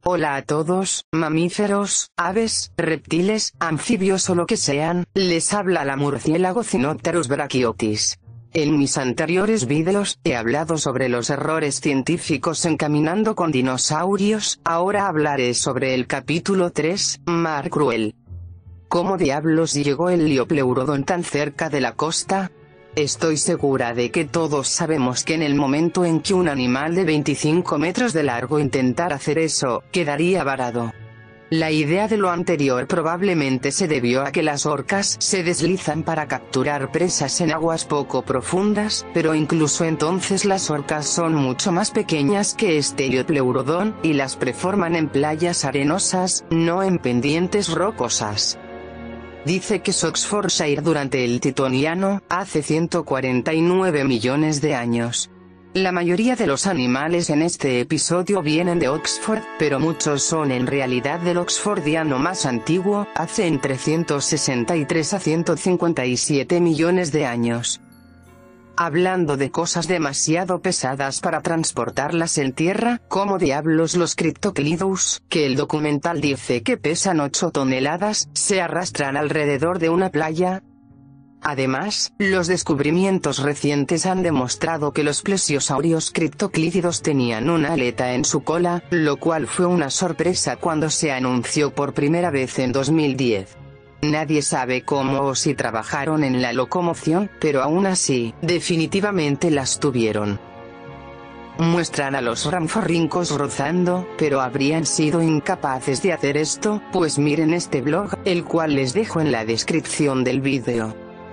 Hola a todos, mamíferos, aves, reptiles, anfibios o lo que sean, les habla la murciélago Cynopterus brachiotis. En mis anteriores vídeos, he hablado sobre los errores científicos en Caminando con Dinosaurios, ahora hablaré sobre el capítulo 3, Mar Cruel. ¿Cómo diablos llegó el Liopleurodon tan cerca de la costa? Estoy segura de que todos sabemos que en el momento en que un animal de 25 metros de largo intentara hacer eso, quedaría varado. La idea de lo anterior probablemente se debió a que las orcas se deslizan para capturar presas en aguas poco profundas, pero incluso entonces las orcas son mucho más pequeñas que este Liopleurodon, y las preforman en playas arenosas, no en pendientes rocosas. Dice que Oxfordshire durante el Titoniano, hace 149 millones de años. La mayoría de los animales en este episodio vienen de Oxford, pero muchos son en realidad del Oxfordiano más antiguo, hace entre 163 a 157 millones de años. Hablando de cosas demasiado pesadas para transportarlas en tierra, ¿cómo diablos los Cryptoclidus, que el documental dice que pesan 8 toneladas, se arrastran alrededor de una playa? Además, los descubrimientos recientes han demostrado que los plesiosaurios criptoclídidos tenían una aleta en su cola, lo cual fue una sorpresa cuando se anunció por primera vez en 2010. Nadie sabe cómo o si trabajaron en la locomoción, pero aún así, definitivamente las tuvieron. Muestran a los ranforrincos rozando, pero habrían sido incapaces de hacer esto, pues miren este blog, el cual les dejo en la descripción del vídeo.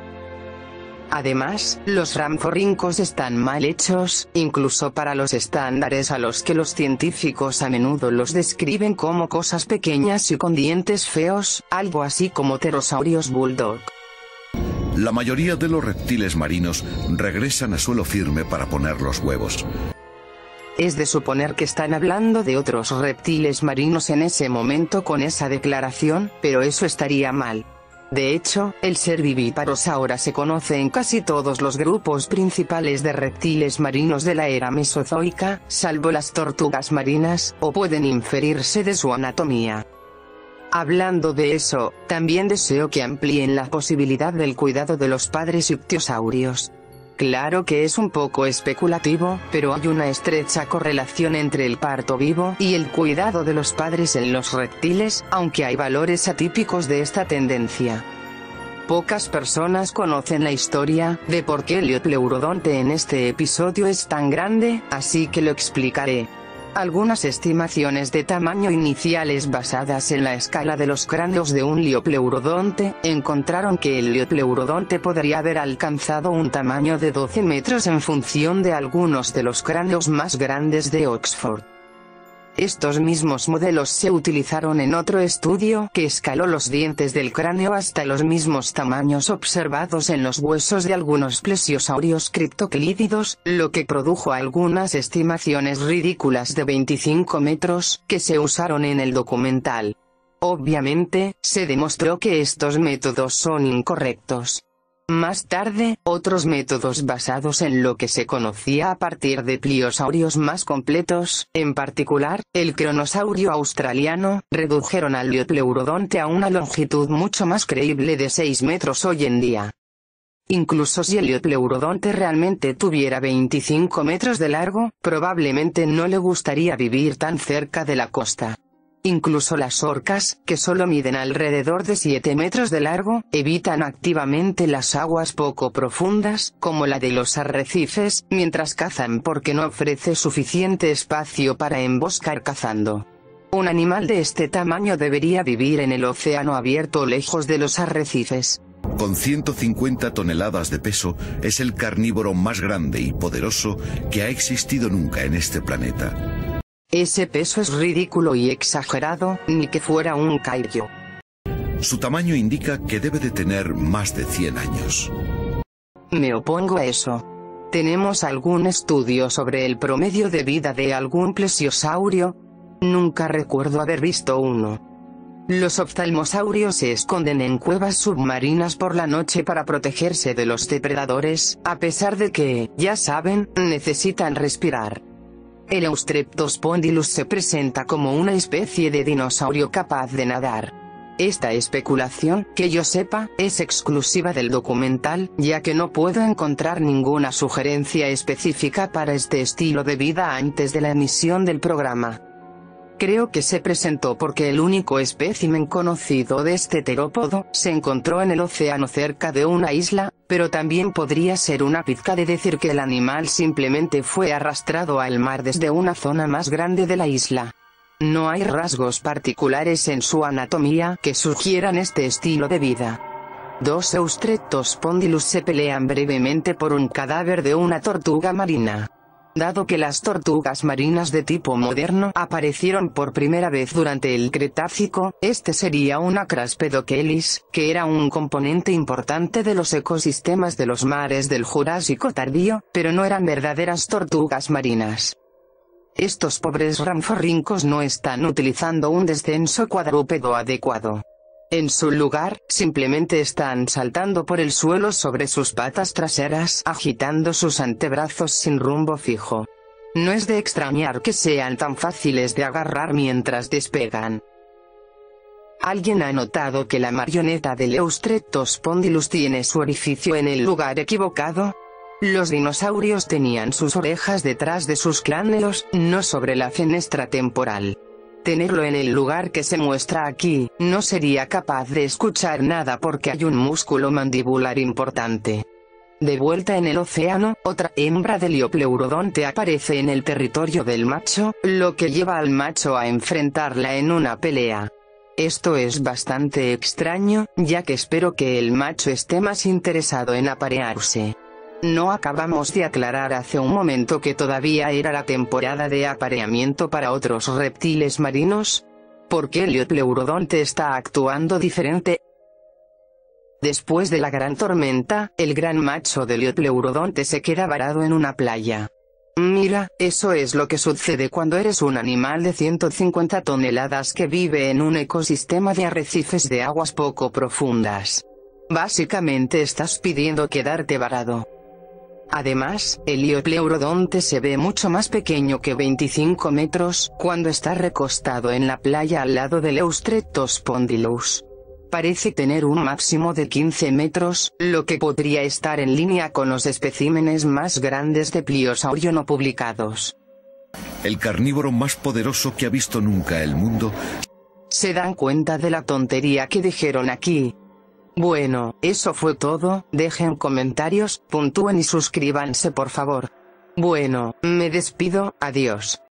Además, los ranforrincos están mal hechos, incluso para los estándares a los que los científicos a menudo los describen como cosas pequeñas y con dientes feos, algo así como pterosaurios bulldog. La mayoría de los reptiles marinos regresan a suelo firme para poner los huevos. Es de suponer que están hablando de otros reptiles marinos en ese momento con esa declaración, pero eso estaría mal. De hecho, el ser vivíparos ahora se conoce en casi todos los grupos principales de reptiles marinos de la era mesozoica, salvo las tortugas marinas, o pueden inferirse de su anatomía. Hablando de eso, también deseo que amplíen la posibilidad del cuidado de los padres ictiosaurios. Claro que es un poco especulativo, pero hay una estrecha correlación entre el parto vivo y el cuidado de los padres en los reptiles, aunque hay valores atípicos de esta tendencia. Pocas personas conocen la historia de por qué el Liopleurodonte en este episodio es tan grande, así que lo explicaré. Algunas estimaciones de tamaño iniciales basadas en la escala de los cráneos de un Liopleurodonte, encontraron que el Liopleurodonte podría haber alcanzado un tamaño de 12 metros en función de algunos de los cráneos más grandes de Oxford. Estos mismos modelos se utilizaron en otro estudio que escaló los dientes del cráneo hasta los mismos tamaños observados en los huesos de algunos plesiosaurios criptoclídidos, lo que produjo algunas estimaciones ridículas de 25 metros, que se usaron en el documental. Obviamente, se demostró que estos métodos son incorrectos. Más tarde, otros métodos basados en lo que se conocía a partir de pliosaurios más completos, en particular, el cronosaurio australiano, redujeron al Liopleurodonte a una longitud mucho más creíble de 6 metros hoy en día. Incluso si el Liopleurodonte realmente tuviera 25 metros de largo, probablemente no le gustaría vivir tan cerca de la costa. Incluso las orcas, que solo miden alrededor de 7 metros de largo, evitan activamente las aguas poco profundas, como la de los arrecifes, mientras cazan porque no ofrece suficiente espacio para emboscar cazando. Un animal de este tamaño debería vivir en el océano abierto lejos de los arrecifes. Con 150 toneladas de peso, es el carnívoro más grande y poderoso que ha existido nunca en este planeta. Ese peso es ridículo y exagerado, ni que fuera un kaiju. Su tamaño indica que debe de tener más de 100 años. Me opongo a eso. ¿Tenemos algún estudio sobre el promedio de vida de algún plesiosaurio? Nunca recuerdo haber visto uno. Los oftalmosaurios se esconden en cuevas submarinas por la noche para protegerse de los depredadores, a pesar de que, ya saben, necesitan respirar. el Eustreptospondylus se presenta como una especie de dinosaurio capaz de nadar. Esta especulación, que yo sepa, es exclusiva del documental, ya que no puedo encontrar ninguna sugerencia específica para este estilo de vida antes de la emisión del programa. Creo que se presentó porque el único espécimen conocido de este terópodo se encontró en el océano cerca de una isla, pero también podría ser una pizca de decir que el animal simplemente fue arrastrado al mar desde una zona más grande de la isla. No hay rasgos particulares en su anatomía que sugieran este estilo de vida. Dos Eustreptospondylus se pelean brevemente por un cadáver de una tortuga marina. Dado que las tortugas marinas de tipo moderno aparecieron por primera vez durante el Cretácico, este sería un Acraspedochelys, que era un componente importante de los ecosistemas de los mares del Jurásico tardío, pero no eran verdaderas tortugas marinas. Estos pobres ranforrincos no están utilizando un descenso cuadrúpedo adecuado. En su lugar, simplemente están saltando por el suelo sobre sus patas traseras, agitando sus antebrazos sin rumbo fijo. No es de extrañar que sean tan fáciles de agarrar mientras despegan. ¿Alguien ha notado que la marioneta del Eustreptospondylus tiene su orificio en el lugar equivocado? Los dinosaurios tenían sus orejas detrás de sus cráneos, no sobre la fenestra temporal. Tenerlo en el lugar que se muestra aquí, no sería capaz de escuchar nada porque hay un músculo mandibular importante. De vuelta en el océano, otra hembra de Liopleurodonte aparece en el territorio del macho, lo que lleva al macho a enfrentarla en una pelea. Esto es bastante extraño, ya que espero que el macho esté más interesado en aparearse. ¿No acabamos de aclarar hace un momento que todavía era la temporada de apareamiento para otros reptiles marinos? ¿Por qué Liopleurodonte está actuando diferente? Después de la gran tormenta, el gran macho de Liopleurodonte se queda varado en una playa. Mira, eso es lo que sucede cuando eres un animal de 150 toneladas que vive en un ecosistema de arrecifes de aguas poco profundas. Básicamente estás pidiendo quedarte varado. Además, el Liopleurodonte se ve mucho más pequeño que 25 metros, cuando está recostado en la playa al lado del Eustreptospondylus. Parece tener un máximo de 15 metros, lo que podría estar en línea con los especímenes más grandes de pliosaurio no publicados. El carnívoro más poderoso que ha visto nunca el mundo. ¿Se dan cuenta de la tontería que dijeron aquí? Bueno, eso fue todo, dejen comentarios, puntúen y suscríbanse por favor. Bueno, me despido, adiós.